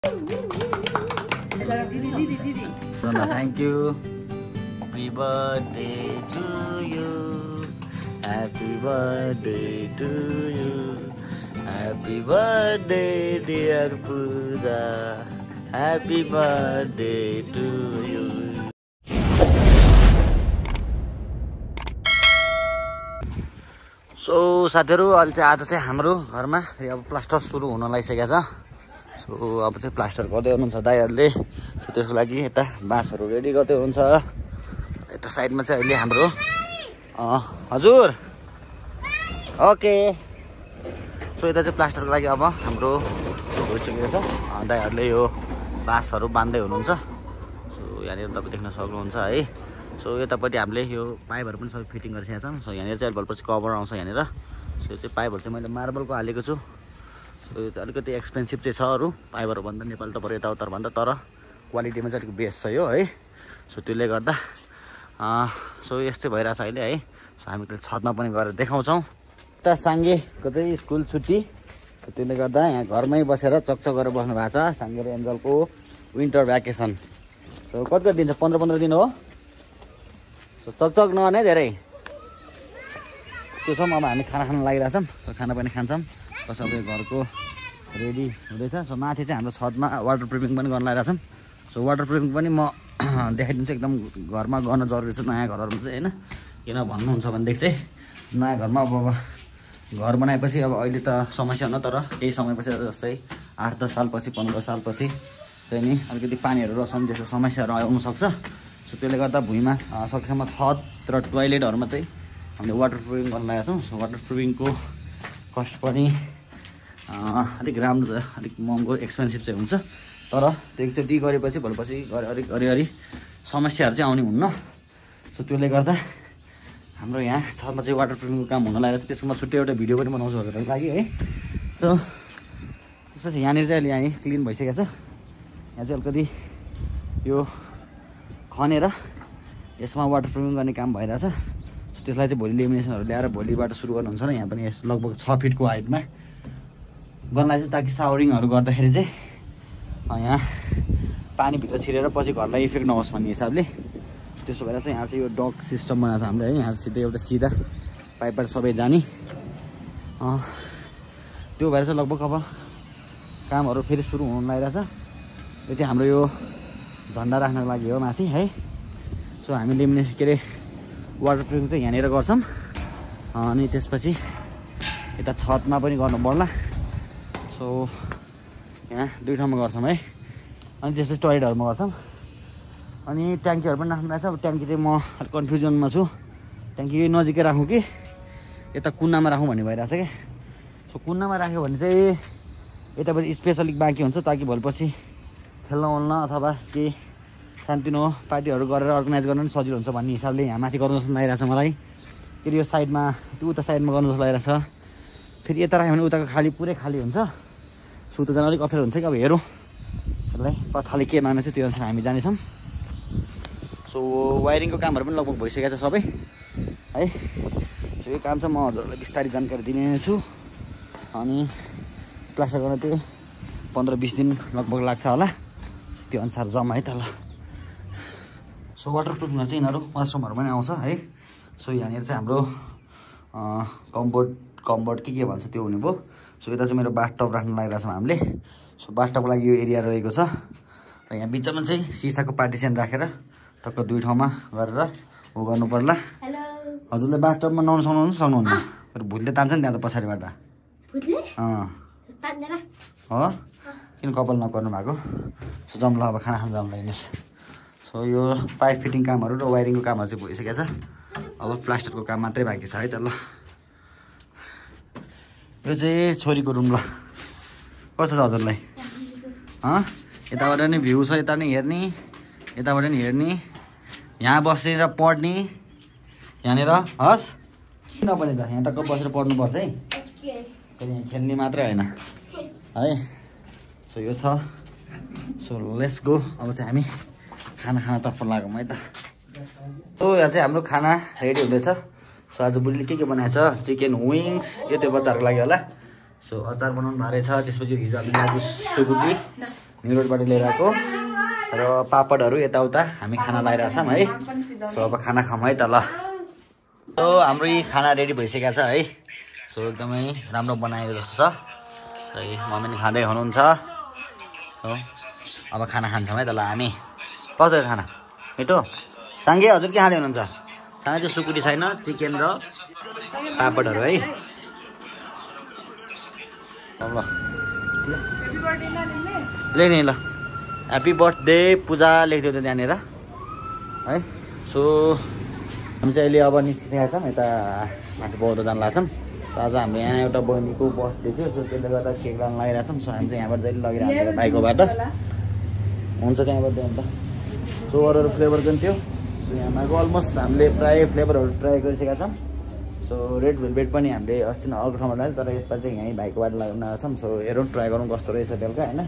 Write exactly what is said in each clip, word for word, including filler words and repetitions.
Thank you. Happy birthday to you. Happy birthday to you. Happy birthday dear Pooja. Happy birthday to you. So साथीहरु अहिले चाहिँ आज चाहिँ हाम्रो घरमा अब प्लास्टर सुरु हुन लागिसकेको छ। सो अब चाहिँ प्लास्टर गर्दै हुनुहुन्छ दाइहरुले। सो त्यसको लागि यता बाँसहरु रेडी गर्दै हुनुहुन्छ। यता साइडमा चाहिँ अहिले हाम्रो अ हजुर ओके। सो यता चाहिँ प्लास्टरको लागि अब हाम्रो भइसकेको छ। दाइहरुले यो बाँसहरु बान्दै हुनुहुन्छ। सो यहाँनिर तपाईं देख्न सक्नुहुन्छ है। सो यतापट्टि हामीले यो पाइपहरु पनि सबै फिटिङ गरिसकेका छौं। सो यहाँनिर चाहिँ भलपछि कभर आउँछ यहाँनिर। सो त्यो पाइपहरु चाहिँ मैले मार्बलको हालेको छु। सो यो चाहिँ अलिकति एक्सपेन्सिभ चाहिँ छ अरु पाइपहरु भन्दा नेपाल टपर यताउता भन्दा, तर क्वालिटीमा चाहिँ अलिक बेस्ट छ यो है। सो त्यसले गर्दा अ सो यस्तै भइरा छ अहिले है। सो हामी त छतमा पनि गएर देखाउँछौं। त सांगेको चाहिँ स्कुल छुट्टी, सो त्यसले गर्दा यहाँ घरमै बसेर चकचक गरेर बस्नु भएको छ। सांगे र एन्जलको विन्टर भ्याकेसन। सो कति कति दिन छ? पन्ध्र पन्ध्र दिन हो। सो चकचक नगर्ने धेरै त्यो छ। अब हामी खाना खान लागिरहेछौँ। सो खाना पनि खान्छौँ। सबै घरको रेडी हुँदैछ। सो माथि चाहिँ हाम्रो छतमा वाटर प्रुफिङ पनि गर्न लागिरहेछौँ। सो वाटर प्रुफिङ पनि म देखाइदिन्छु। एकदम घरमा गर्न जरुरी छ नयाँ घरहरुमा चाहिँ हैन। किन भन्नुहुन्छ भनेदेखि चाहिँ नयाँ घरमा अब घर बनाएपछि अब अहिले त समस्या हुन, तर केही समयपछि जस्तै आठ दस सालपछि पन्ध्र सालपछि चाहिँ नि अलिकति पानीहरू रसाउने जस्तो समस्याहरू आउन सक्छ। सो त्यसले गर्दा भुइँमा सकेसम्म छत र टोयलेटहरुमा चाहिँ हामीले वाटर प्रुफिङ गर्न लागेका छौँ। सो वाटर प्रुफिङको कस्ट पनि अलिक राम्रो, अलिक महँगो एक्सपेन्सिभ चाहिँ हुन्छ, तर एकचोटि गरेपछि भोलिपछि अलिक अलिअलि समस्याहरू चाहिँ आउने हुन्न। सो त्यसले गर्दा हाम्रो यहाँ छतमा चाहिँ वाटर प्रुफिङको काम हुन लागेको छ। त्यसको म छुट्टै एउटा भिडियो पनि बनाउँछु भनेर लागि है। सो त्यसपछि यहाँनिर चाहिँ अहिले यहाँ क्लिन भइसकेको छ। यहाँ चाहिँ अलिकति यो खनेर यसमा वाटर प्रुफिङ गर्ने काम भइरहेछ। सो त्यसलाई चाहिँ भोलि लेमिनेसनहरू ल्याएर भोलिबाट सुरु गर्नुहुन्छ न। यहाँ पनि यस लगभग छ फिटको हाइटमा गर्नलाई चाहिँ, ताकि सावरिङहरू गर्दाखेरि चाहिँ यहाँ पानीभित्र छिरेर पछि घरलाई इफेक्ट नहोस् भन्ने हिसाबले। त्यसो भएर चाहिँ यहाँ चाहिँ यो डक सिस्टम बनाएको छ हामीले है। यहाँ सिधै एउटा सिधा पाइपबाट सबै जाने। त्यो भएर चाहिँ लगभग अब कामहरू फेरि सुरु हुन लागिरहेछ। यो चाहिँ हाम्रो यो झन्डा राख्नको लागि हो माथि है। सो हामी लेमिने के अरे वाटर प्रुफिङ चाहिँ यहाँनिर गर्छौँ। अनि त्यसपछि यता छतमा पनि गर्नु पर्ला। सो यहाँ दुई ठाउँमा गर्छौँ है। अनि त्यसपछि टोयलेटहरूमा गर्छौँ। अनि ट्याङ्कीहरू पनि राख्नु रहेछ। अब ट्याङ्की चाहिँ म अलिक कन्फ्युजनमा छु। ट्याङ्की नजिकै राखौँ कि यता कुन्नामा राखौँ भन्ने भइरहेछ क्या। सो कुन्नामा राख्यो भने चाहिँ यतापछि स्पेस अलिक बाँकी हुन्छ, ताकि भोलिपछि खेल्न ओल्न अथवा केही सानोतिनो पार्टीहरू गरेर अर्गनाइज गर्न पनि सजिलो हुन्छ भन्ने हिसाबले यहाँ माथि गर्नु जस्तो लागिरहेछ मलाई। फेरि यो साइडमा त्यो उता साइडमा गर्नु जस्तो लागिरहेछ। फेरि यता राख्यो भने उताको खाली पुरै खाली हुन्छ। सो उता जान अलिक अप्ठ्यारो हुन्छ कि। अब हेरौँ त्यसलाई कथाले के माग्ने चाहिँ त्यो अनुसार हामी जानेछौँ। सो वायरिङको कामहरू पनि लगभग भइसकेको छ सबै है। सो यो काम चाहिँ म हजुरहरूलाई बिस्तारै जानकारी दिने छु। अनि प्लास्टर गर्न त्यो पन्ध्र बिस दिन लगभग लाग्छ होला। त्यो अनुसार जम्मा है त ल। सो वाटर प्रुफिङहरू चाहिँ यिनीहरू वासरुमहरू पनि आउँछ है। सो यहाँनिर चाहिँ हाम्रो कम्बोर्ड कम्बोर्ड के के भन्छ त्यो हुने भयो। सो यता चाहिँ मेरो बाथटब राख्न लागिरहेको छौँ हामीले। सो बाथटबको लागि यो एरिया रहेको छ। र यहाँ बिचमा चाहिँ सिसाको पार्टिसन राखेर टक्क दुई ठाउँमा गरेर उ गर्नु पर्ला। हजुरले बाथटबमा नुहाउनु सक्नुहुन्छ सक्नुहुन्न? भुतले तान्छ नि त्यहाँ त पछाडिबाट। अँ हो किन कपाल नगर्नु भएको? सो जम्ला अब खाना खानु जम्ला हेर्नुहोस्। सो यो पाइप फिटिङ कामहरू र वायरिङको कामहरू चाहिँ भइसकेको छ। अब प्लास्टरको काम मात्रै बाँकी छ है त ल। यो चाहिँ छोरीको रुम ल। कस्तो छ हजुरलाई? अँ यताबाट नि भ्यू छ, यता नि हेर्ने, यताबाट नि हेर्ने, यहाँ बसेर पढ्ने यहाँनिर हस् नपढ्ने त यहाँ टक्क बसेर पढ्नुपर्छ है। यहाँ खेल्ने मात्रै होइन है। सो यो छ। So let's go. अब चाहिँ हामी खाना खानातर्फ लागौँ है त। सो यहाँ चाहिँ हाम्रो खाना रेडी हुँदैछ। सो आज बुढीले के के बनाएछ? चिकन विङ्स, यो त्यो बच्चाहरूको लागि होला। सो अचार बनाउनु भएको रहेछ। त्यसपछि हिजो हामीले आज सुकुटी न्यु रोडबाट लिएर आएको र पापडहरू यताउता हामी खाना लगाइरहेछौँ है। सो अब खाना खाऊँ है त ल। सो हाम्रो यी खाना रेडी भइसकेको छ है। सो एकदमै राम्रो बनाएको जस्तो छ है। मम्मी पनि खाँदै हुनुहुन्छ। हो अब खाना खान्छौँ है त ल हामी। कसो छ खाना मिठो? साङ्गे हजुर के खाँदै हुनुहुन्छ? साङ्गे चाहिँ सुकुटी छैन, चिकन र पापडहरू है। ल लेख्ने ल ह्याप्पी बर्थडे पूजा लेखिदियो त त्यहाँनिर है। सो हामी चाहिँ अहिले अब निस्किसकेका छौँ यता माथि बौद्ध जान लाग्छौँ। आज हाम्रो यहाँ एउटा बहिनीको बर्थडे थियो। सो त्यसले गर्दा केक लान लगाइरहेछौँ। सो हामी चाहिँ यहाँबाट जहिले लगिरहेको बाइकको बाटो हुन्छ त्यहाँबाट अन्त। सो अरू अरू फ्लेभर पनि थियो। सो यहाँको अलमोस्ट हामीले प्रायः फ्लेभरहरू ट्राई गरिसकेका छौँ। सो रेड भेलभेट पनि हामीले अस्ति नै अर्को ठाउँमा लगायो, तर यसपालि चाहिँ यहीँ भाइको बाटो लाग्न छौँ। सो हेरौँ ट्राई गरौँ कस्तो रहेछ बेलुका होइन।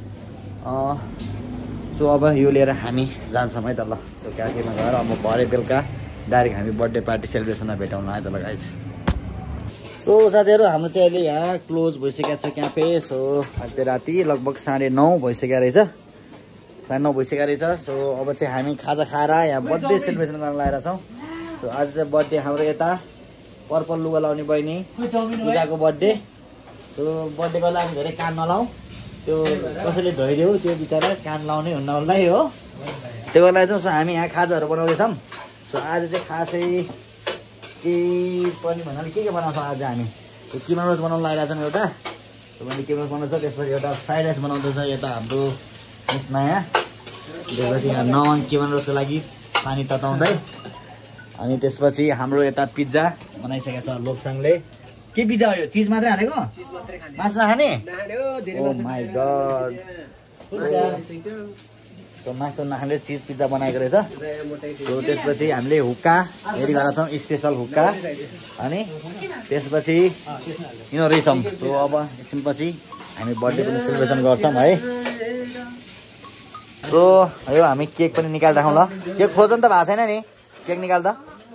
सो अब यो लिएर हामी जान्छौँ है त ल। सो क्याफेमा गएर अब भरे बेलुका डाइरेक्ट हामी बर्थडे पार्टी सेलिब्रेसनमा भेटौँ है त ल गाइज। सो साथीहरू हाम्रो चाहिँ अहिले यहाँ क्लोज भइसकेको छ क्याफे। सो आज चाहिँ राति लगभग साढे नौ भइसकेको रहेछ साढे नौ भइसकेको रहेछ। सो अब चाहिँ हामी खाजा खाएर यहाँ बर्थडे सेलिब्रेसन गर्न लागेका छौँ। सो आज चाहिँ बर्थडे हाम्रो यता पर्पल लुगा लाउने बहिनी पूजाको बर्थडे। सो बर्थडेको लागि धेरै कान नलाउँ, त्यो कसैले धोइदेऊ, त्यो बिचरा कान लाउने हुन्न होला है हो। त्यो लागि चाहिँ सो हामी यहाँ खाजाहरू बनाउँदैछौँ। सो आज चाहिँ खासै केही पनि भन्नाले के के बनाउँछौँ आज हामी। त्यो किमा रोज बनाउनु लागिरहेछौँ एउटा। त्यो मैले किमा रोज बनाउँछ, त्यसपछि एउटा फ्राइड राइस बनाउँदैछ यता हाम्रो मिस माया। त्यसपछि यहाँ नन किमा रोजको लागि पानी तताउँदै। अनि त्यसपछि हाम्रो यता पिज्जा बनाइसकेको छ लोप्साङले। के पिज्जा हो यो? चिज मात्रै हालेको? मासु नखाने? ओ माई गड। सो मासु नखाने चिज पिज्जा बनाएको रहेछ। सो त्यसपछि हामीले हुक्का रेडी गरेका छौँ, स्पेसल हुक्का। अनि त्यसपछि यिनीहरू रहेछौँ। सो अब एकछिनपछि हामी बर्थडे पनि सेलिब्रेसन गर्छौँ है। सो यो हामी केक पनि निकालिराखौँ ल। केक फ्रोजन त भएको छैन नि, केक निकाल्दा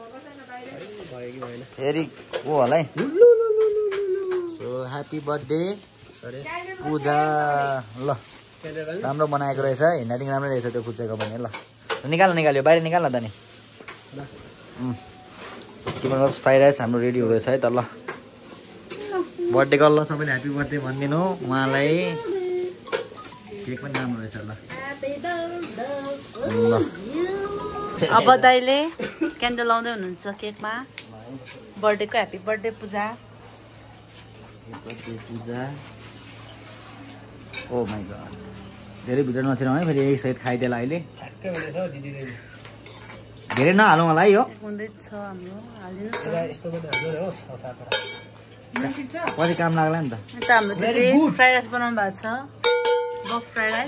फेरि को होला है। So happy birthday Puja. ल राम्रो बनाएको रहेछ, हेन्डाइटिङ राम्रो रहेछ त्यो पूजाको पनि। ल निकाल निकाल्यो बाहिर निकाल्न त नि। के भन्नु फ्राइड राइस हाम्रो रेडी हुँदैछ है त ल। बर्थडे गर्ल सबैले ह्याप्पी बर्थडे भनिदिनु उहाँलाई। केक पनि राम्रो रहेछ ल। ल अब दाइले क्यान्डल लाउँदै हुनुहुन्छ केकमा। बर्थडेको happy birthday Puja. Puja oh my god. धेरै भित्र नछिराउँ है, फेरि एक सहित खाइदिएला अहिले। धेरै नहालौँ होला है यो। कति काम लाग्ला नि त। हाम्रो दिदी फ्राइड राइस बनाउनु भएको छ, बफ फ्राइड राइस।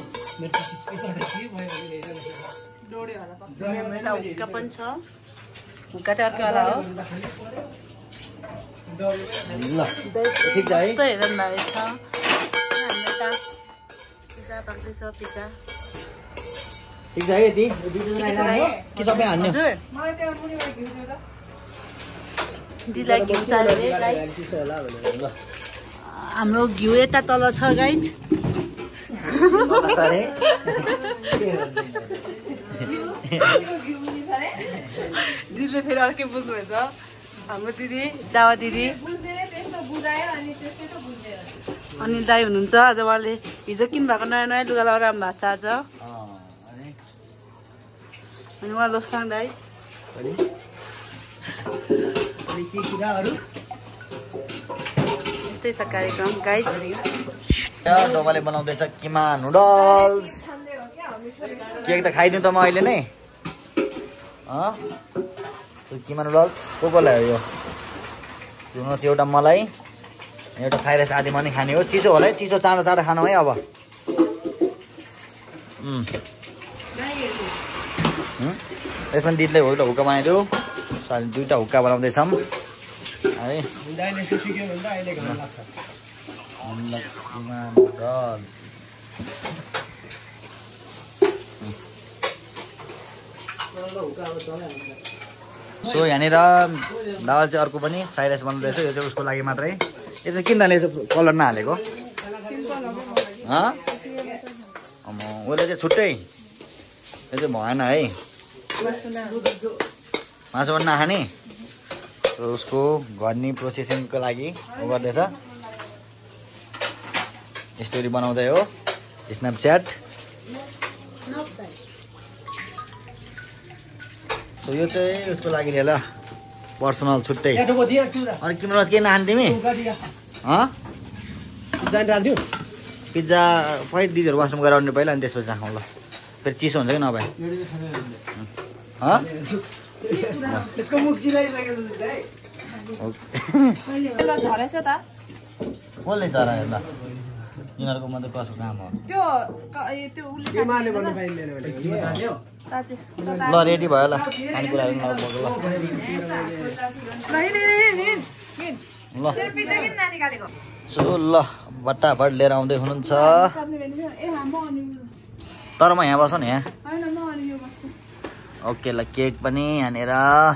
हुक्का पनि छ, हुक्का चाहिँ अर्कै होला हो। ल ठिक छ है। हेर्नु भएको छ पिज्जा पाक्दैछ पिज्जा। ठिक छ है यति कि सबै हान्ने? दिदीलाई घिउ चाहियो गाइज। हाम्रो घिउ यता तल छ गाइज। दिदीले फेरि अर्कै बुझ्नुभएछ। हाम्रो दिदी दावा दिदी अनि दाई हुनुहुन्छ। आज उहाँले हिजो किन भएको नयाँ नयाँ लुगा लगाएर आउनु भएको छ आज। अनि उहाँ लोसाङ दाई। यस्तै छ कार्यक्रम गाइज। डोमाले बनाउँदैछ किमा नुडल्स। केक त खाइदिउँ त म अहिले नै। किमा नुडल्स को को ल्यायो यो? हेर्नुहोस् एउटा मलाई, एउटा फ्राइड राइस आधी पनि खाने हो। चिसो होला है, चिसो चाँडो चाँडो खानु है अब। यसमा दिदीले एउटा हुक्का बनाइदियो। दुईवटा हुक्का बनाउँदैछौँ है। सो यहाँनिर दाल चाहिँ अर्को पनि फ्राइड राइस बनाउँदैछ। यो चाहिँ उसको लागि मात्रै। यो चाहिँ किन दाले कलर नहालेको? उसले चाहिँ छुट्टै यो चाहिँ भएन है मासु पनि नखाने उसको गर्ने प्रोसेसिङको लागि उ गर्दैछ स्टोरी बनाउँदै हो स्न्यापच्याट यो चाहिँ उसको लागि ल पर्सनल छुट्टै अनि तिम्रो केही नखाने तिमी पिज्जा पहिला दिदीहरू वासरुम गएर आउने पहिला अनि त्यसपछि राखौँ ल फेरि चिसो हुन्छ कि नभए कसले चरा हेर्दा यिनीहरूको मात्रै कसको काम हो ल रेडी भयो ल खानेकुराहरू नबोक्नु ल ल सो ल बट्टाभट लिएर आउँदै हुनुहुन्छ तर म यहाँ बस न यहाँ ओके ल केक पनि यहाँनिर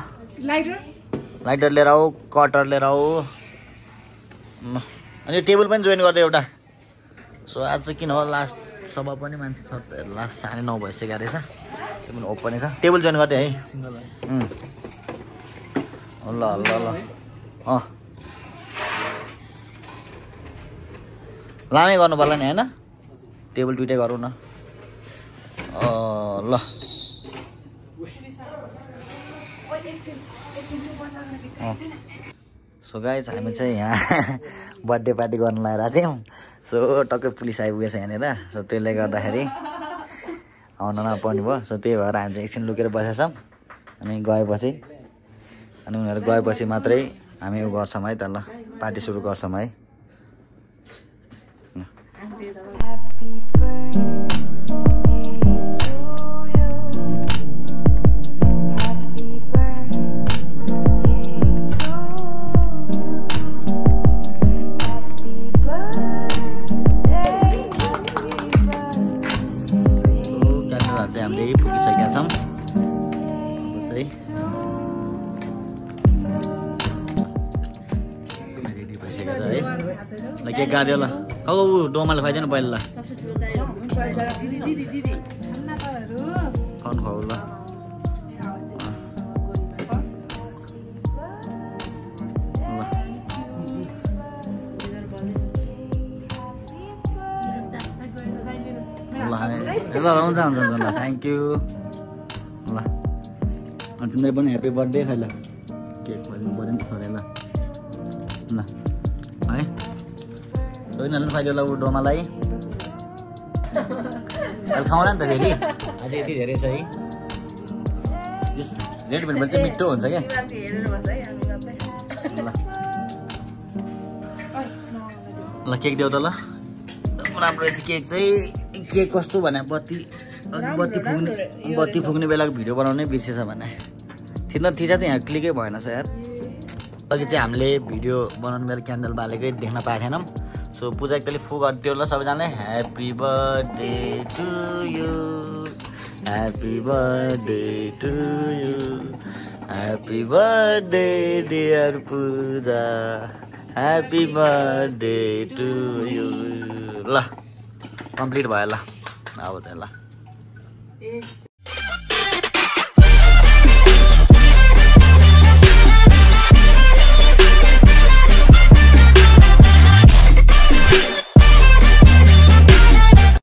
लाइटर लिएर आऊ कटर लिएर आऊ अनि टेबल पनि जोइन गर्दै एउटा सो आज चाहिँ किन हो लास्ट सभा पनि मान्छे छ लास्ट साढे नौ भइसक्यो रहेछ त्यो पनि ओपन छ टेबल जोइन गर्दै है ल ल ल अँ लामै गर्नु पर्ला नि होइन टेबल दुइटै गरौँ न ल सो गाइस हामी चाहिँ यहाँ बर्थडे पार्टी गर्न लगाएर थियौँ सो टक्कै पुलिस आइपुगेछ यहाँनिर सो त्यसले गर्दाखेरि आउन नपर्ने भयो सो त्यही भएर हामी चाहिँ एकछिन लुकेर बसेका छौँ अनि गएपछि अनि उनीहरू गएपछि मात्रै हामी उ गर्छौँ है त ल पार्टी सुरु गर्छौँ है हामीले पुगिसकेका छौँ चाहिँ रेडी भइसकेको छ है ल केक काट्यो ल खाऊ ऊ डोमाले खुवाइदिनु पहिला ल खाउनु खाऊ ल ल हुन्छ हुन्छ हुन्छ ल थ्याङ्क यू ल अनि तिमीलाई पनि ह्याप्पी बर्थडे खै ल केक खुवाइदिनु पऱ्यो नि सर ल ल है उनीहरूले पनि खुवाइदियो ल ऊ डोमालाई अहिले खाउँला नि त फेरि अझै यति धेरै छ है रेड भेलभेट चाहिँ मिठो हुन्छ क्या ल ल केक देऊ त ल राम्रो रहेछ केक चाहिँ केक कस्तो भने बत्ती बत्ती फुक्ने बत्ती फुक्ने बेलाको भिडियो बनाउनै बिर्सेछ भने थिएन थिएछ त यहाँ क्लिकै भएन छ यार अघि चाहिँ हामीले भिडियो बनाउनु बेला क्यान्डल बालेकै देख्न पाएको थिएनौँ सो पूजा एकतालि फु गरिदियो ल सबैजनाले happy birthday to you happy birthday to you happy birthday dear Puja happy birthday to you ल कम्प्लिट भयो ल अब चाहिँ ल